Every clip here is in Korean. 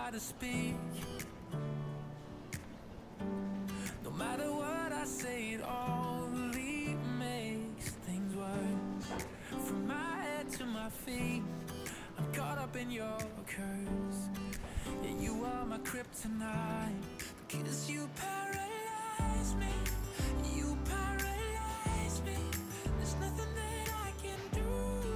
try to speak. No matter what I say, it only makes things worse. From my head to my feet, I'm caught up in your curse. Yeah, you are my kryptonite, 'cause you paralyze me. You paralyze me. There's nothing that I can do.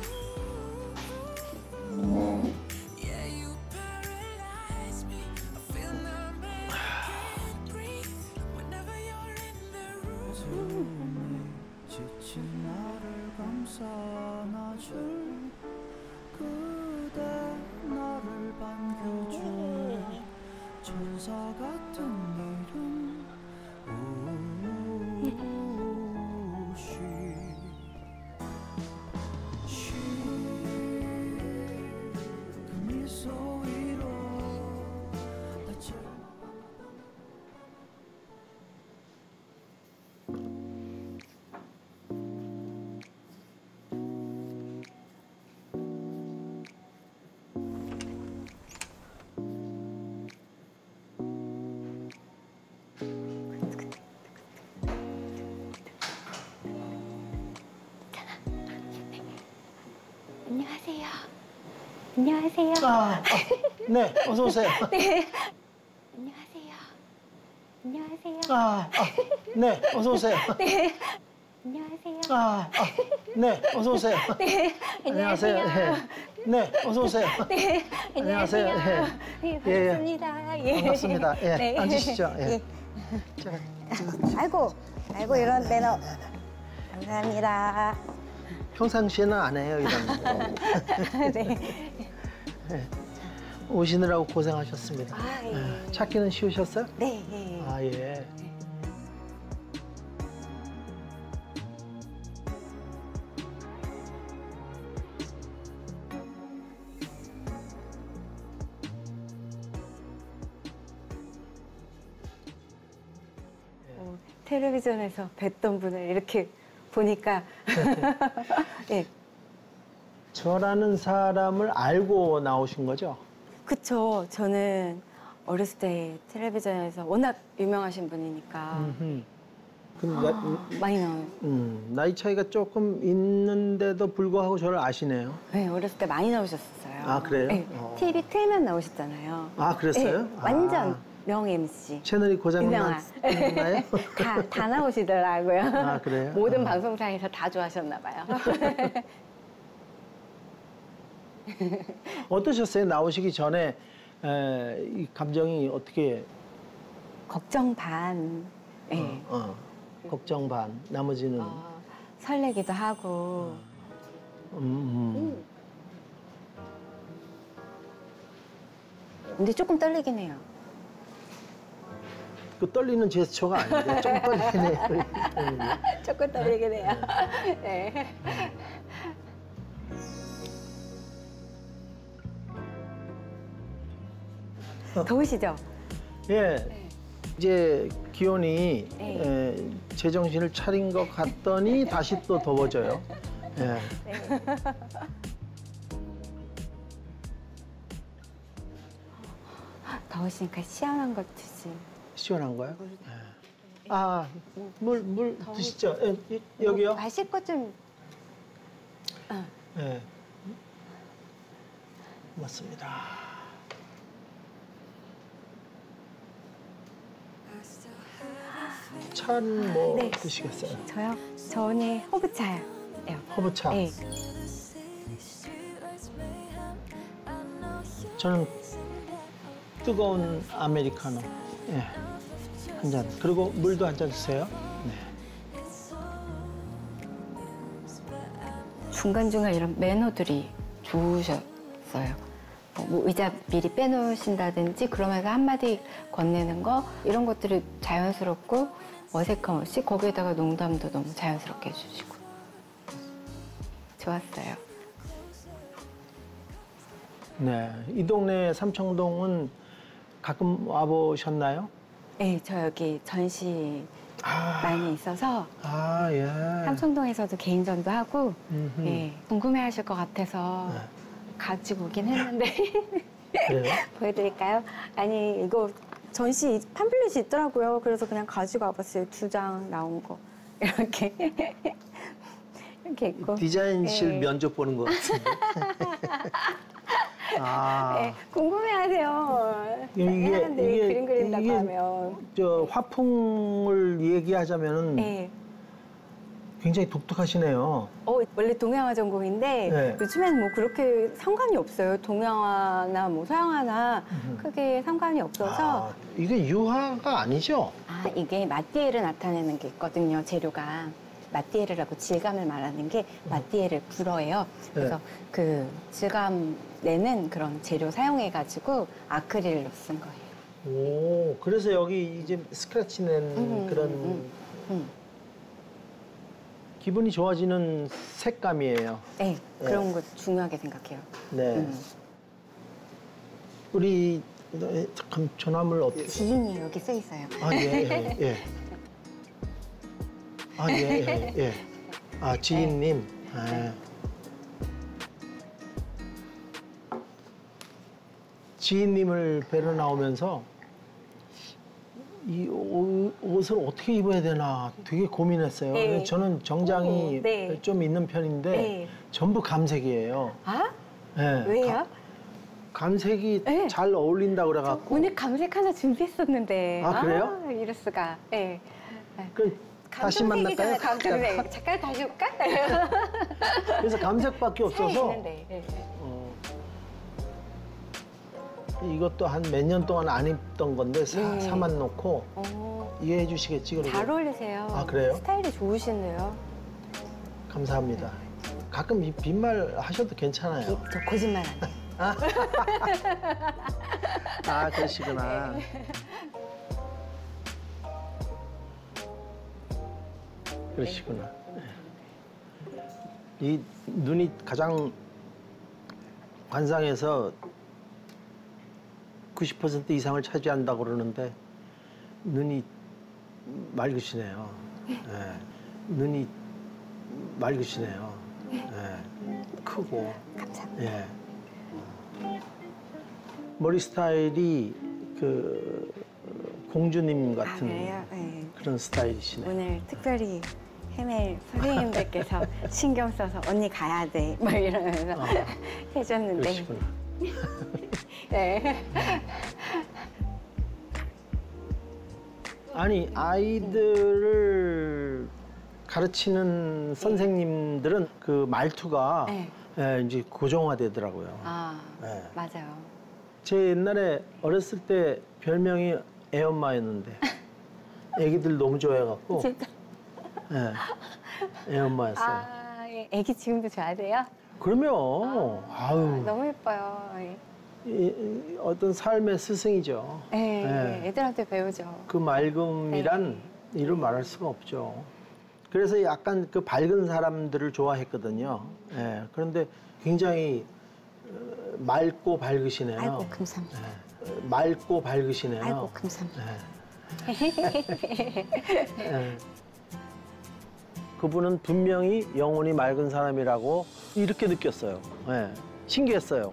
Yeah, you paralyze me. I feel numb and I can't breathe whenever you're in the room. 지친 나를 감싸 안아줄 그대 나를 반겨줄 천사 같은 이름 그 미소 위로 안녕하세요. 안녕하세요. 네, 어서 오세요. 네. 안녕하세요. 안녕하세요. 네, 어서 오세요. 네. 안녕하세요. 네, 어서 오세요. 네. 안녕하세요. 안녕하세요. 네, 어서 오세요. 네. 안녕하세요. 안녕하세요. 네, 반갑습니다. 예. 반갑습니다. 예, 네. 앉으시죠. 예. 예. 아이고, 이런 매너. 감사합니다. 평상시에는 안 해요, 이런 거. 네. 네. 오시느라고 고생하셨습니다. 예. 네. 찾기는 쉬우셨어요? 네. 예. 아, 예. 텔레비전에서 뵀던 분을 이렇게 보니까 예. 저라는 사람을 알고 나오신 거죠? 그쵸. 저는 어렸을 때 텔레비전에서 워낙 유명하신 분이니까 많이 나와요. 나이 차이가 조금 있는데도 불구하고 저를 아시네요. 네, 어렸을 때 많이 나오셨어요. 아, 그래요? 네, TV 틀면 나오셨잖아요. 아, 그랬어요? 네, 완전 명 MC. 채널이 고장났나요? 다 나오시더라고요. 아, 그래요? 모든 방송사에서 다 좋아하셨나 봐요. 어떠셨어요? 나오시기 전에 이 감정이 어떻게? 걱정 반. 네. 걱정 반. 나머지는? 설레기도 하고. 근데 조금 떨리긴 해요. 그 떨리는 제스처가 아닌데 좀 떨리긴 해요. 조금 떨리긴 해요. 네. 더우시죠? 예. 이제 기온이 네. 제정신을 차린 것 같더니 다시 또 더워져요. 예. 네. 더우시니까 시원한 거 드시. 시원한 거요? 물 드시죠. 여기요? 마실 것 좀. 네. 맞습니다. 차는 뭐 네. 드시겠어요? 저요? 저 오늘 허브차요. 허브차. 네. 저는 뜨거운 아메리카노. 예. 한 잔. 그리고 물도 한 잔 주세요. 네. 중간중간 이런 매너들이 좋으셨어요. 뭐 의자 미리 빼놓으신다든지 그러면서 한마디 건네는 거 이런 것들이 자연스럽고 어색함 없이 거기에다가 농담도 너무 자연스럽게 해주시고 좋았어요. 네. 이 동네 삼청동은 가끔 와보셨나요? 네, 저 여기 전시 많이 있어서 예. 삼청동에서도 개인전도 하고 예, 궁금해하실 것 같아서 가지고 오긴 했는데 그래요? 보여드릴까요? 아니 이거 전시 팜플렛이 있더라고요. 그래서 그냥 가지고 와봤어요. 2장 나온 거 이렇게 이렇게 있고. 디자인실 네. 면접 보는 것 같은데. 아, 네, 궁금해하세요. 이게- 사람들이 이게- 그림 그린다고 이게- 하면. 저 화풍을 얘기하자면은 네. 굉장히 독특하시네요. 원래 동양화 전공인데 네. 요즘엔 뭐 그렇게 상관이 없어요. 동양화나 뭐 서양화나 크게 상관이 없어서. 아, 이게 유화가 아니죠? 이게 마띠에를 나타내는 게 있거든요. 재료가. 마띠에르라고 질감을 말하는 게 마띠에르 불어예요. 그래서 그 질감 내는 그런 재료 사용해가지고 아크릴로 쓴 거예요. 오, 그래서 여기 이제 스크래치 낸 그런 기분이 좋아지는 색감이에요. 네, 그런 거 중요하게 생각해요. 네. 우리 잠깐 전화물 어떻게? 지인이 여기 써 있어요. 아, 예, 예, 예. 아, 예, 예, 예. 아, 지인님. 아. 지인님을 뵈러 나오면서 이 옷을 어떻게 입어야 되나 되게 고민했어요. 네. 근데 저는 정장이 오, 네. 좀 있는 편인데 네. 전부 감색이에요. 아? 네. 왜요? 감색이 네. 잘 어울린다고 그래갖고. 오늘 감색 하나 준비했었는데. 아, 그래요? 이럴 수가. 네. 그 다시 만날까요? 감정색. 잠깐 다시 올까? 그래서 감색밖에 없어서 있는데. 네. 이것도 한 몇 년 동안 안 입던 건데 사만 놓고 이해해 주시겠지? 그리고 잘 어울리세요. 아, 그래요? 스타일이 좋으시네요. 감사합니다. 가끔 빈말 하셔도 괜찮아요. 저 거짓말 안 해요. 아, 그러시구나. 그러시구나. 이 눈이 가장 관상에서 90% 이상을 차지한다고 그러는데 눈이 맑으시네요. 예. 눈이 맑으시네요. 예. 크고. 감사합니다. 예. 머리 스타일이 그 공주님 같은 그래요? 네. 그런 스타일이시네요. 오늘 특별히 헤맬 선생님들께서 신경 써서 언니 가야 돼. 막 이러면서 해줬는데. 그러시구나. 네. 아니, 아이들을 가르치는 선생님들은 그 말투가 네. 예, 이제 고정화되더라고요. 아, 네. 맞아요. 제 옛날에 어렸을 때 별명이 애엄마였는데 애기들 너무 좋아해갖고 진짜. 예, 애엄마였어요. 아, 예. 애기 지금도 좋아하세요? 그러면 아유 너무 예뻐요. 예. 어떤 삶의 스승이죠. 네, 예. 애들한테 배우죠. 그 맑음이란 이루 말할 수가 없죠. 그래서 약간 그 밝은 사람들을 좋아했거든요. 예, 그런데 굉장히 맑고 밝으시네요. 아이고, 감사합니다. 예, 맑고 밝으시네요. 아이고, 감사합니다. 예. 그분은 분명히 영혼이 맑은 사람이라고 이렇게 느꼈어요. 예, 신기했어요.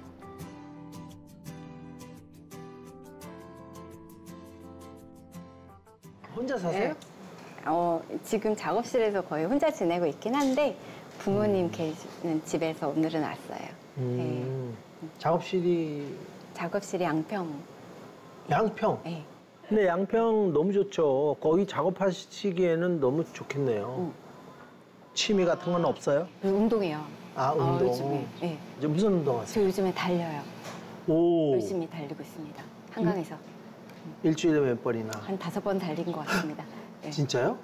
혼자 사세요? 네. 지금 작업실에서 거의 혼자 지내고 있긴 한데 부모님 계시는 집에서 오늘은 왔어요. 작업실이 작업실이 양평. 양평. 네. 근데 양평 너무 좋죠. 거기 작업하시기에는 너무 좋겠네요. 취미 같은 건 없어요? 운동해요. 아, 운동. 요즘에. 네. 이제 무슨 운동 하세요? 저 요즘에 달려요. 오. 열심히 달리고 있습니다. 한강에서. 일주일에 몇 번이나? 한 5번 달린 것 같습니다. 네. 진짜요?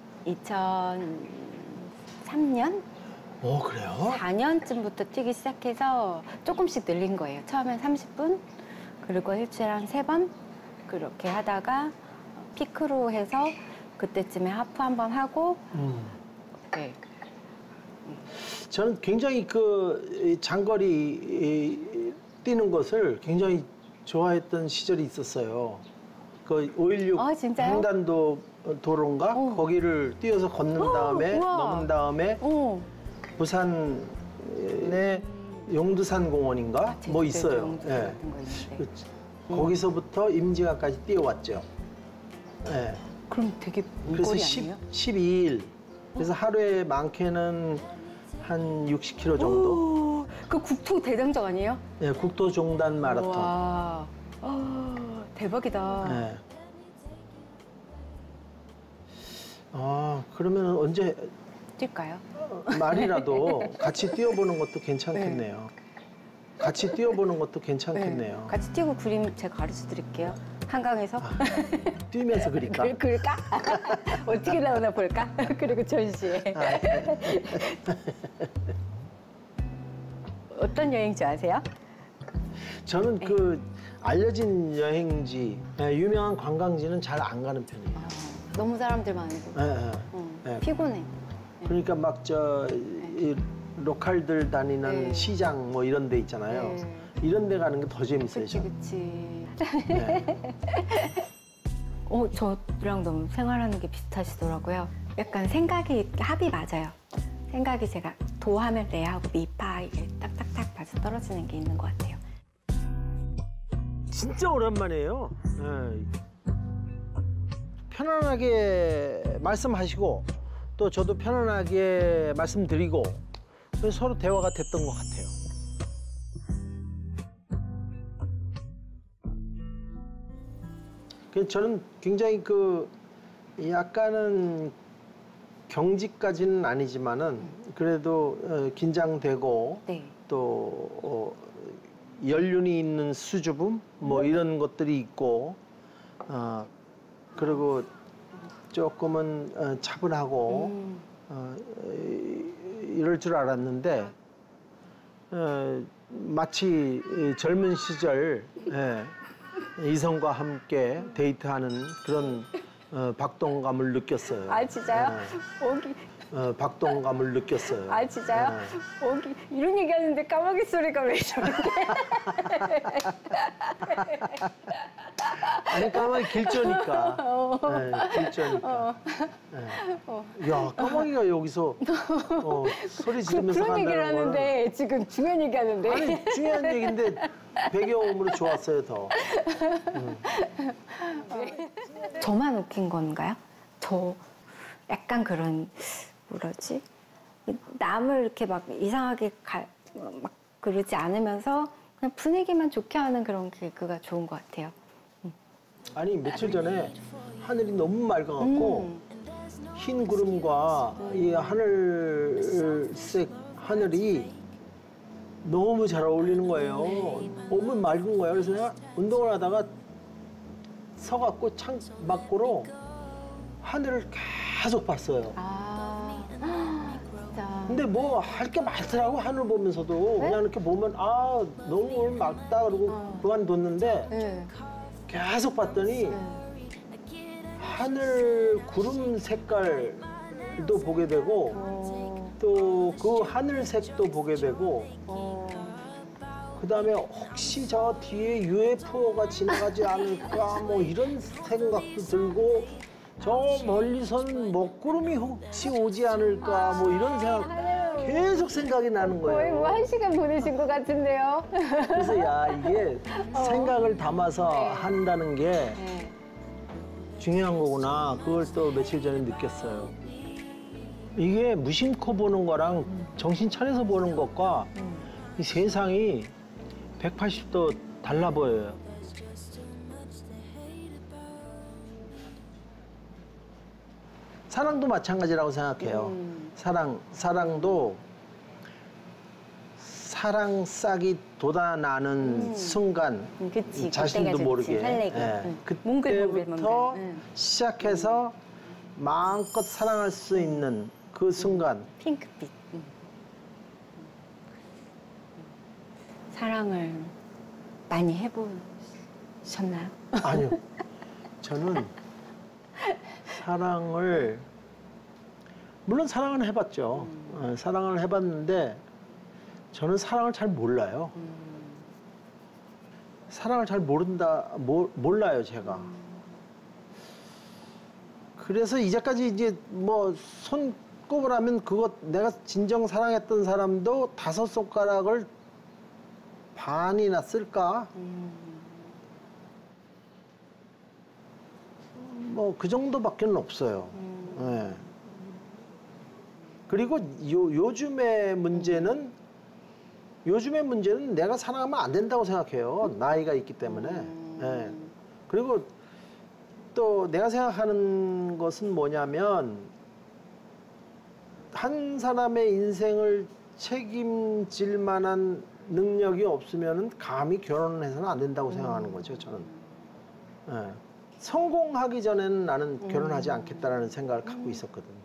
2003년? 그래요? 4년쯤부터 뛰기 시작해서 조금씩 늘린 거예요. 처음엔 30분, 그리고 일주일에 한 3번 그렇게 하다가 피크로 해서 그때쯤에 하프 한 번 하고 네. 저는 굉장히 그 장거리 뛰는 것을 굉장히 좋아했던 시절이 있었어요. 그 5.16 진짜요? 횡단도 도로인가? 거기를 뛰어서 걷는 다음에 우와. 넘은 다음에 부산에 용두산 공원인가? 뭐 있어요. 용두산 같은 거 있는데. 그치. 거기서부터 임진강까지 뛰어왔죠. 예. 그럼 되게 먼 그래서 거리 아니에요? 12일. 그래서 하루에 많게는 한 60km 정도. 오, 그 국토 대장정 아니에요? 예, 국토종단 마라톤. 와, 대박이다. 예. 아, 그러면 언제 뛸까요? 말이라도 같이 뛰어보는 것도 괜찮겠네요. 같이 뛰어보는 것도 괜찮겠네요. 네. 같이 뛰고 그림 제가 가르쳐 드릴게요. 한강에서. 뛰면서 그릴까? 그럴까? 어떻게 나오나 볼까? 그리고 전시회. 어떤 여행 좋아하세요? 저는 그 알려진 여행지, 유명한 관광지는 잘 안 가는 편이에요. 너무 사람들 많고. 예. 피곤해. 그러니까 막 이 로컬들 다니는 네. 시장 뭐 이런 데 있잖아요. 네. 이런 데 가는 게 더 재밌어요. 그치, 저는. 그치. 네. 저랑 너무 생활하는 게 비슷하시더라고요. 약간 생각이 합이 맞아요. 생각이 제가 도하면 레하고 미파 이게 딱딱딱 맞아 떨어지는 게 있는 것 같아요. 진짜 오랜만이에요. 편안하게 말씀하시고 또 저도 편안하게 말씀드리고 그래서 서로 대화가 됐던 것 같아요. 그래서 저는 굉장히 그 약간은 경직까지는 아니지만은 그래도 긴장되고 네. 또 연륜이 있는 수줍음 뭐 이런 것들이 있고 그리고 조금은 차분하고 이럴 줄 알았는데 마치 젊은 시절 이성과 함께 데이트하는 그런 박동감을 느꼈어요. 아 진짜요? 박동감을 느꼈어요. 아 진짜요? 이런 얘기하는데 까마귀 소리가 왜 저런데? 아니 까마귀 길조니까. 길조니까. 야 까마귀가 여기서 소리 지르면서 그런 얘기를 간다는 거는 하는데 지금 중요한 얘기 하는데. 아니 중요한 얘기인데 배경음으로 좋았어요 더. 저만 웃긴 건가요? 저 약간 그런 뭐라지? 남을 이렇게 막 이상하게 막 그러지 않으면서 그냥 분위기만 좋게 하는 그런 개그가 좋은 것 같아요. 아니 며칠 전에 하늘이 너무 맑아갖고 흰 구름과 이 하늘색 하늘이 너무 잘 어울리는 거예요. 너무 맑은 거예요. 그래서 내가 운동을 하다가 서갖고 창 밖으로 하늘을 계속 봤어요. 아, 진짜. 근데 뭐 할 게 많더라고 하늘 보면서도 그냥 이렇게 보면 아 너무 오늘 맑다 그러고 그만뒀는데 네. 계속 봤더니 하늘 구름 색깔도 보게 되고 또 그 하늘색도 보게 되고 그다음에 혹시 저 뒤에 UFO가 지나가지 않을까 뭐 이런 생각도 들고 저 멀리선 먹구름이 혹시 오지 않을까 뭐 이런 생각 계속 생각이 나는 거예요. 거의 뭐 1시간 보내신 것 같은데요. 그래서 야 이게 생각을 담아서 한다는 게 중요한 거구나. 그걸 또 며칠 전에 느꼈어요. 이게 무심코 보는 거랑 정신 차려서 보는 것과 이 세상이 180도 달라 보여요. 사랑도 마찬가지라고 생각해요. 사랑도 사랑 싹이 돋아나는 순간 그치, 자신도 그때가 모르게 좋지, 설레고. 몽글몽글 그때부터 몽글. 시작해서 마음껏 사랑할 수 있는 그 순간 핑크빛. 사랑을 많이 해보셨나요? 아니요. 저는 사랑을 물론 사랑은 해봤죠. 사랑을 해봤는데 저는 사랑을 잘 몰라요. 사랑을 잘 몰라요, 제가. 그래서 이제까지 이제 뭐 손꼽으라면 그거 내가 진정 사랑했던 사람도 5 손가락을 반이나 쓸까? 뭐 그 정도밖에 없어요. 예. 그리고 요즘의 문제는 내가 사랑하면 안 된다고 생각해요. 나이가 있기 때문에. 예. 그리고 또 내가 생각하는 것은 뭐냐면 한 사람의 인생을 책임질 만한 능력이 없으면 감히 결혼을 해서는 안 된다고 생각하는 거죠, 저는. 예. 성공하기 전에는 나는 결혼하지 않겠다라는 생각을 갖고 있었거든요.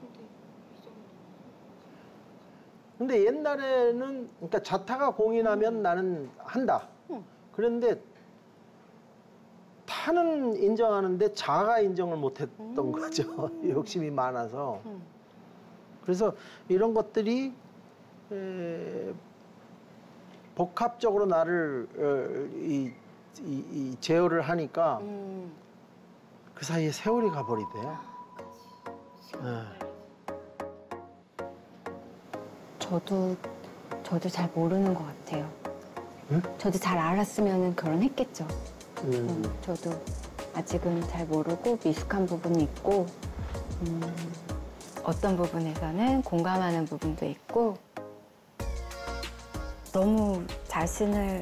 근데 옛날에는 그러니까 자타가 공인하면 나는 한다. 그런데 타는 인정하는데 자가 인정을 못했던 거죠. 욕심이 많아서. 그래서 이런 것들이 복합적으로 나를 제어를 하니까 그 사이에 세월이 가버리대요. 저도 잘 모르는 것 같아요. 응? 저도 잘 알았으면 결혼했겠죠. 저도 아직은 잘 모르고 미숙한 부분이 있고 어떤 부분에서는 공감하는 부분도 있고 너무 자신을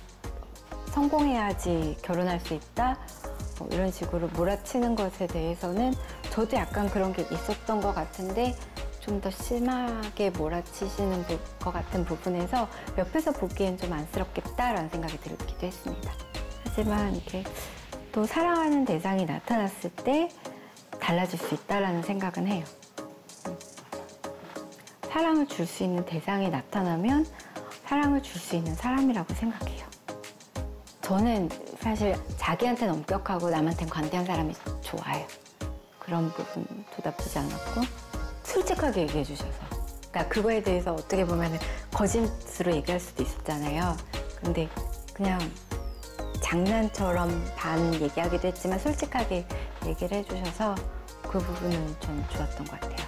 성공해야지 결혼할 수 있다 뭐 이런 식으로 몰아치는 것에 대해서는 저도 약간 그런 게 있었던 것 같은데 좀 더 심하게 몰아치시는 것 같은 부분에서 옆에서 보기엔 좀 안쓰럽겠다라는 생각이 들기도 했습니다. 하지만 이렇게 또 사랑하는 대상이 나타났을 때 달라질 수 있다라는 생각은 해요. 사랑을 줄 수 있는 대상이 나타나면 사랑을 줄 수 있는 사람이라고 생각해요. 저는 사실 자기한테는 엄격하고 남한테는 관대한 사람이 좋아요. 그런 부분도 나쁘지 않았고 솔직하게 얘기해 주셔서 그러니까 그거에 대해서 어떻게 보면 거짓으로 얘기할 수도 있었잖아요. 근데 그냥 장난처럼 반 얘기하기도 했지만 솔직하게 얘기를 해주셔서 그 부분은 전 좋았던 것 같아요.